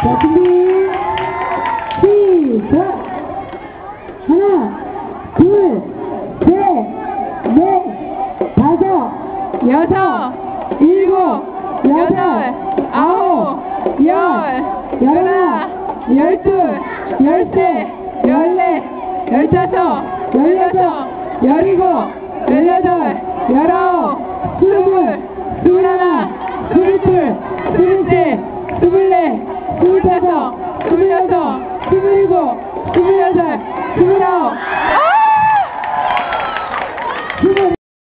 자, 준비, 시작! 하나, 둘, 셋, 넷, 다섯, 여섯, 일곱, 여덟, 아홉, 열, 열하나, 열둘, 열셋, 열넷, 열다섯, 열여섯, 열일곱, 열여덟, 열아홉, 스물, 스물하나, 스물둘, 스물셋, 스물넷, 스물다섯, 스물여섯, 스물일곱, 스물여덟, 스물아홉.